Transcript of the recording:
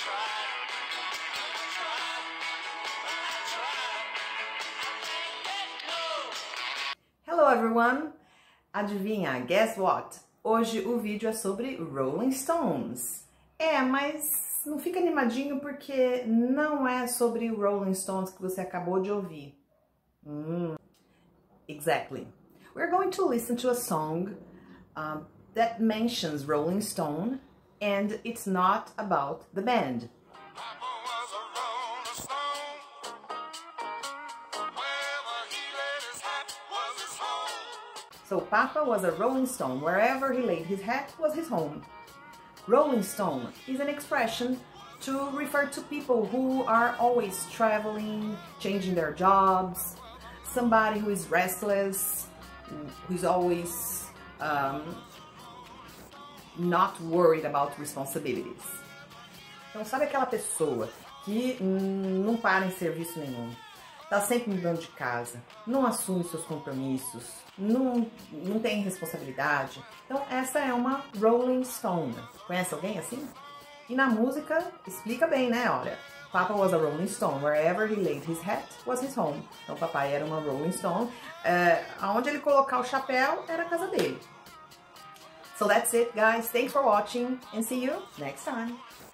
Hello everyone! Adivinha, guess what? Hoje o vídeo é sobre Rolling Stones. Mas não fica animadinho porque não é sobre Rolling Stones que você acabou de ouvir. Exactly. We're going to listen to a song that mentions Rolling Stone and it's not about the band. So Papa was a Rolling Stone. Wherever he laid his hat was his home. Rolling Stone is an expression to refer to people who are always traveling, changing their jobs, somebody who is restless, who's always not worried about responsibilities. Então, sabe aquela pessoa que não para em serviço nenhum, tá sempre mudando de casa, não assume seus compromissos, não tem responsabilidade? Então, essa é uma Rolling Stone. Conhece alguém assim? E na música, explica bem, né? Olha, Papa was a Rolling Stone. Wherever he laid his hat was his home. Então, papai era uma Rolling Stone. Aonde ele colocar o chapéu era a casa dele. So that's it, guys. Thanks for watching and see you next time.